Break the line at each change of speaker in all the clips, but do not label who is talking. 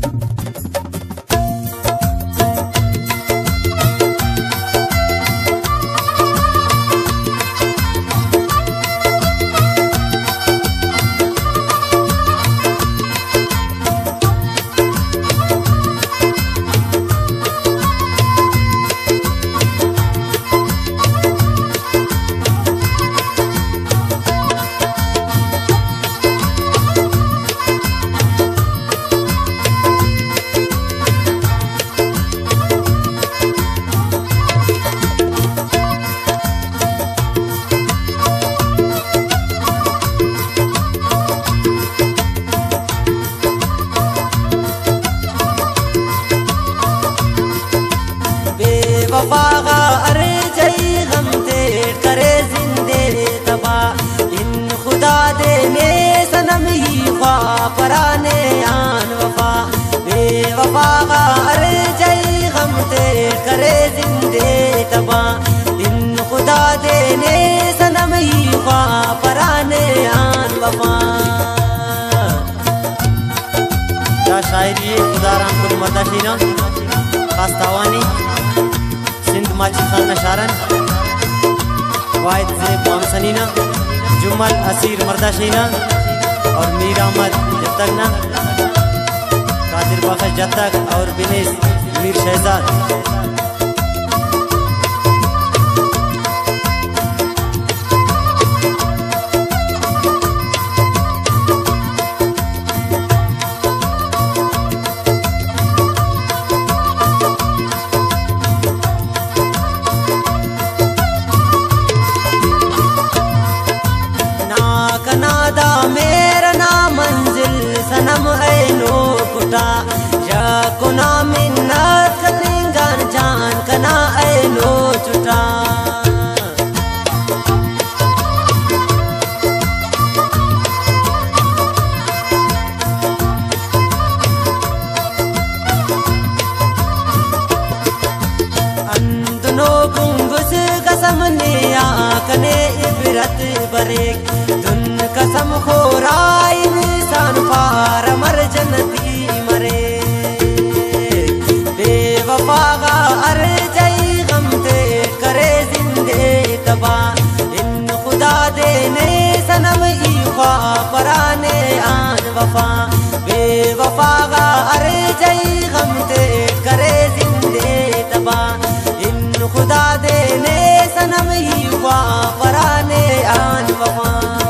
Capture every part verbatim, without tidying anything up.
वफागा अरे जई गम ते करे जिंदे तबा इन खुदा दे ने सनम ही ख्वा पराने आन वफा बेवफागा अरे जई गम ते करे जिंदे तबा इन खुदा दे ने सनम ही ख्वा पराने आन वफा। या शायरी खुदा राम कुल मर्दाशीना खास्तावानी सिंध माची खान शारन वाहिद ज़ेब मोहम्मदीना जुमल असीर मर्दाशीना और मीर अहमद जत्तकना कादिर बख्श जत्तक और बिनेश मीर शहजाद। कनादा मेरा ना मंजिल सनम ऐनो कुटा या कुना मिन्नत कलिंगान जान कना ऐनो चुटा। अंदनो गुंगुस कसम ने आकने इबरत बरेक कसम खोराई इंसान पार मर जनती मरे बेवफागा अरे जई गम ते करे जिंदे तबा इन खुदा दे ने सनम ही ख्वा पराने आन वफा बेवफागा अरे जई गम ते करे जिंदे तबा इन खुदा दे ने सनम ही ख्वा पराने आन वफा।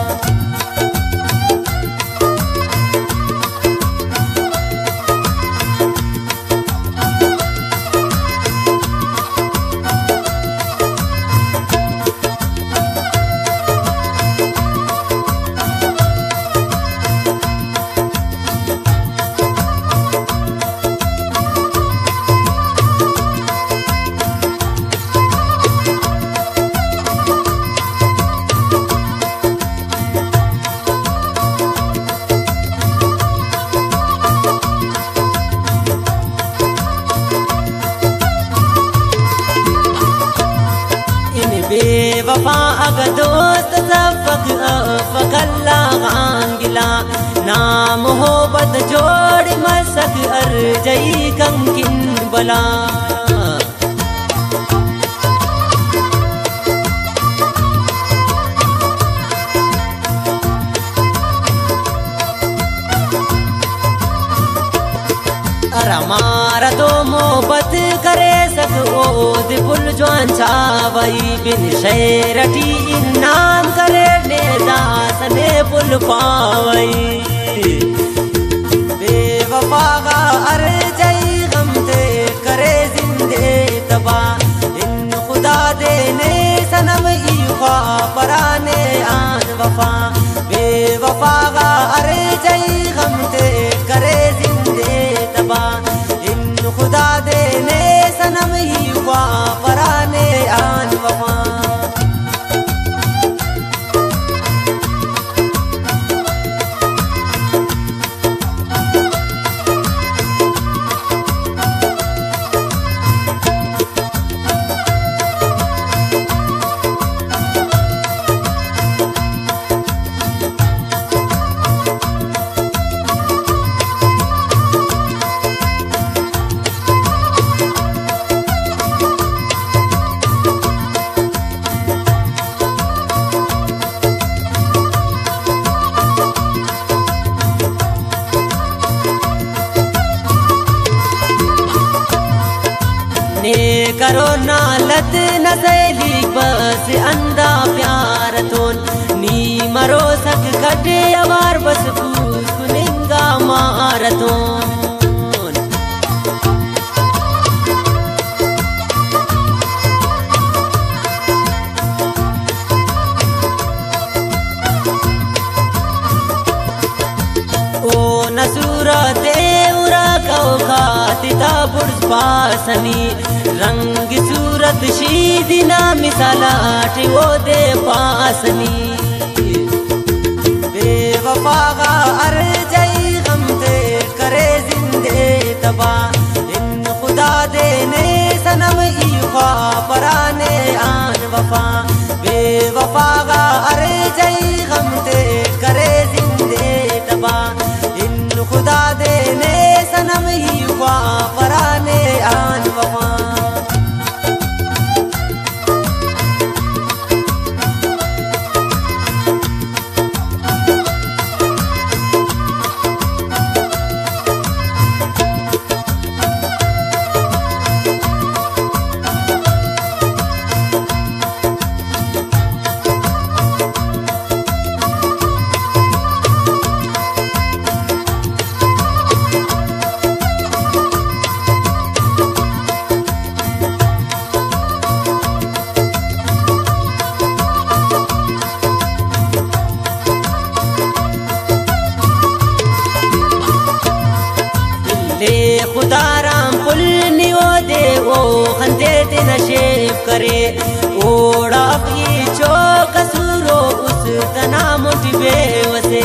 बेवफा अग दोस्त ज़फ़क फ़कल्ला गांगिला नाम हो बद जोड़ मसक अर जई कंकिन बला। हमारा तो मोहब्बत करे सक ओद पुल जवान चावई बिन शेरटी इनाम करे ने दास ने पुल पावई बेवफागा अरे जई गम ते करे जिंदे तबा इन खुदा दे ने सनम ही ख्वा पराने आन वफा बेवफागा अरे जई गम ते करे जिंदे तबा इन खुदा दे ने सनम ही ख्वा पराने आन वफा। करो नालत न सहेली बस अंधा प्यार थोन नी मरो सक खटे अवार बस पूस कुनिंगा मारथोन नसूरते उरा कौ खातिता बुर्ज पासनी रंग सूरत शीदिना मिसालाट वो दे पासनी बेवफा का अर जई गम ते करे जिंदे तबा इन खुदा देने सनम ई ख्वा पराने आन वफा बेवफा का अर जई गम ते करे जिंदे तबा खुदा देने सनम ही हुआ पराने आन वफा ले खुदा राम पुल नियो दे वो खंदे ते नशेब करे ओड़ा की चो कसूरो उस तना मोटिवे वसे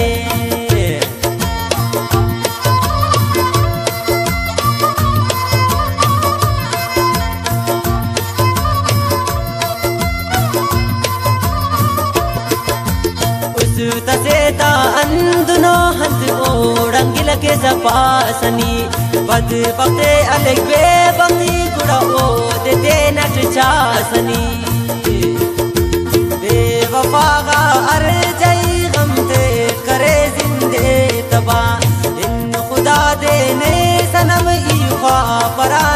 उस तसेता अंदनो हंद ओड़ंगिल के जपासनी बद पते अलग बे बंगी गुड़ा ओ दे दे नट चासनी बेवफा का अर जई गम ते करे जिंदे तबा इन खुदा देने सनम ई ख्वा परा